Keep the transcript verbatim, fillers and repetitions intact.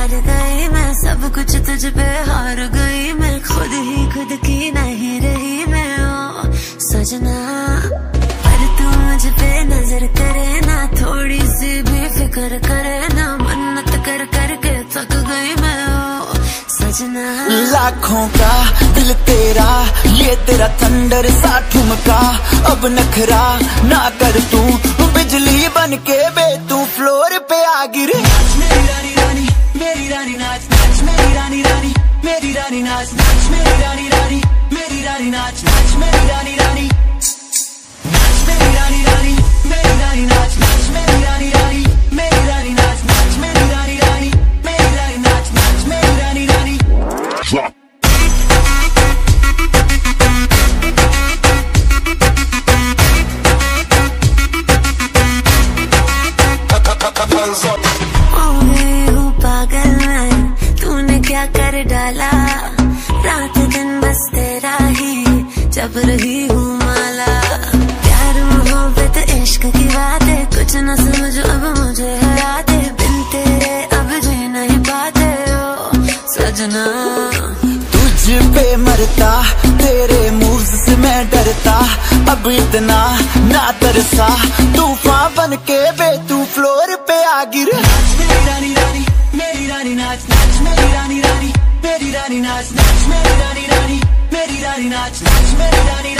हार गई मैं, सब कुछ तुझ पे हार गई मैं, खुद ही खुद की नहीं रही मैं ओ सजना। पर तू मुझ पे नजर करे ना, थोड़ी सी भी फिक्र करे ना, मन्नत कर करके थक गई मैं ओ सजना। लाखों का दिल तेरा, ये तेरा थंडर सा ठुमका, अब नखरा ना कर तू, बिजली बन के बे तू फ्लोर पे आ गिरे। मेरी रानी रानी मेरी रानी नाच नाच, मेरी रानी रानी मेरी रानी नाच नाच, मेरी रानी रानी मेरी रानी नाच नाच, मेरी रानी रानी नाच, मेरी रानी रानी मेरी रानी नाच नाच, मेरी रानी रानी मेरी रानी नाच नाच, मेरी रानी रानी मेरी रानी नाच नाच, मेरी रानी रानी हो गई हूँ पागल मैं, तूने क्या कर डाला, रात दिन बस तेरा ही जब रही हूँ माला। प्यार मोहब्बत इश्क की बातें कुछ न समझ अब मुझे यादें, बिन तेरे अब जी नहीं पाते हो सजना। तुझ पे मरता तेरे मूव्स से मैं डरता, अब इतना ना तरसा, तूफान बन के बे तू फ्लोर पे आ गिर। मेरी रानी रानी मेरी रानी नाच नाच, मेरी रानी रानी मेरी रानी नाच नाच, मेरी रानी रानी मेरी रानी नाच नाच, मेरी रानी